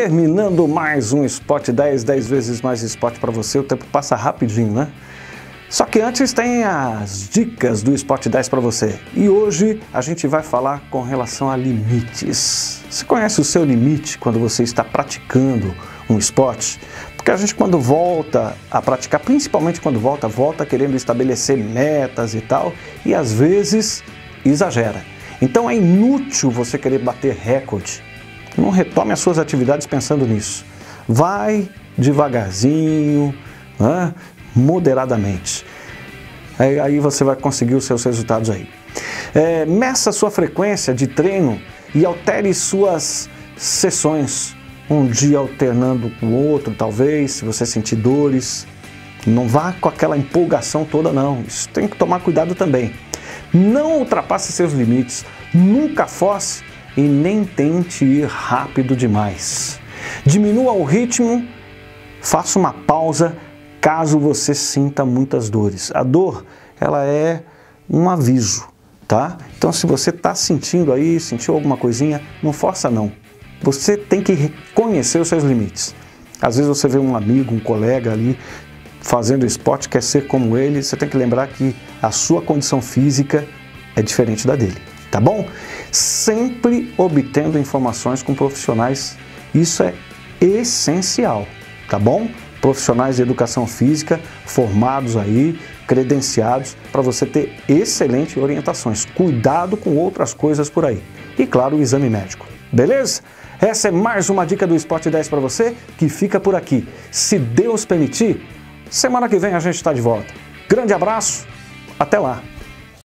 Terminando mais um Spot 10 vezes mais esporte para você. O tempo passa rapidinho, né? Só que antes tem as dicas do Spot 10 para você. E hoje a gente vai falar com relação a limites. Você conhece o seu limite quando você está praticando um esporte? Porque a gente, quando volta a praticar, principalmente quando volta querendo estabelecer metas e tal, e às vezes exagera. Então é inútil você querer bater recorde. Não retome as suas atividades pensando nisso. Vai devagarzinho, né? Moderadamente. Aí você vai conseguir os seus resultados aí. Meça a sua frequência de treino e altere suas sessões. Um dia alternando com o outro, talvez, se você sentir dores. Não vá com aquela empolgação toda, não. Isso tem que tomar cuidado também. Não ultrapasse seus limites. Nunca force e nem tente ir rápido demais. Diminua o ritmo, faça uma pausa caso você sinta muitas dores. A dor, ela é um aviso, tá? Então, se você está sentindo aí, sentiu alguma coisinha, não força não. Você tem que reconhecer os seus limites. Às vezes você vê um amigo, um colega ali fazendo esporte, quer ser como ele, você tem que lembrar que a sua condição física é diferente da dele. Tá bom? Sempre obtendo informações com profissionais, isso é essencial, tá bom? Profissionais de educação física, formados aí, credenciados, para você ter excelentes orientações. Cuidado com outras coisas por aí. E claro, o exame médico. Beleza? Essa é mais uma dica do Spot 10 para você, que fica por aqui. Se Deus permitir, semana que vem a gente está de volta. Grande abraço, até lá!